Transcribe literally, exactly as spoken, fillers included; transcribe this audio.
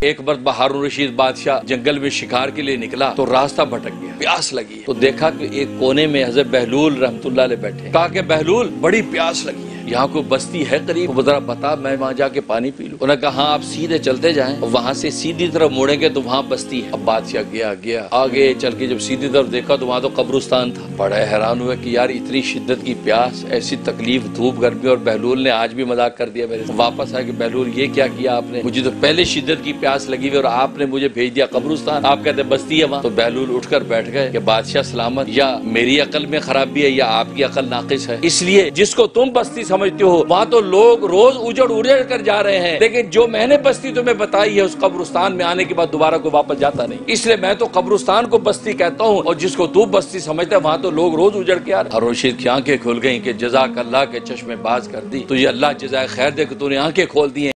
एक बार हारून रशीद बादशाह जंगल में शिकार के लिए निकला तो रास्ता भटक गया, प्यास लगी तो देखा कि एक कोने में हज़रत बहलूल रहमतुल्लाह अलैह बैठे। कहा कि बहलूल बड़ी प्यास लगी है, यहाँ कोई बस्ती है करीब, वो जरा बता, मैं वहाँ जाके पानी पी लूं। उन्होंने कहा हाँ आप सीधे चलते जाएं और वहाँ से सीधी तरफ मुड़ेंगे तो वहाँ बस्ती है। अब बादशाह गया गया आगे चल के जब सीधी तरफ देखा तो वहाँ तो कब्रिस्तान था। बड़ा हैरान हुआ कि यार इतनी शिद्दत की प्यास, ऐसी तकलीफ, धूप गर्मी, और बहलूल ने आज भी मजाक कर दिया मेरे से। वापस आया कि बहलूल ये क्या किया आपने, मुझे तो पहले शिद्दत की प्यास लगी हुई और आपने मुझे भेज दिया कब्रिस्तान, आप कहते बस्ती है वहाँ। तो बहलूल उठकर बैठ गए कि बादशाह सलामत, या मेरी अकल में खराबी है या आपकी अकल नाकिस है, इसलिए जिसको तुम बस्ती समझते हो वहाँ तो लोग रोज उजड़ उजड़ कर जा रहे हैं, लेकिन जो मैंने बस्ती तुम्हें बताई है उस कब्रिस्तान में आने के बाद दोबारा कोई वापस जाता नहीं, इसलिए मैं तो कब्रिस्तान को बस्ती कहता हूँ और जिसको तू बस्ती समझता है वहाँ तो लोग रोज उजड़ के आ रहे। हारून रशीद की आंखें खुल गई कि जज़ाक अल्लाह के चश्मे बाज कर दी, तो ये अल्लाह जज़ाए खैर दे कि तूने आंखें खोल दी।